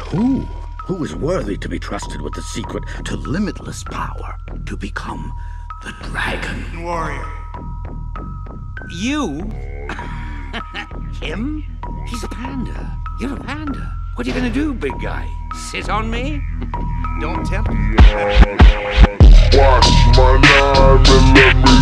who? Who is worthy to be trusted with the secret to limitless power, to become the dragon? Warrior. You? Him? He's a panda. You're a panda. What are you gonna do, big guy? Sit on me? Don't tempt me. Watch my nine and let me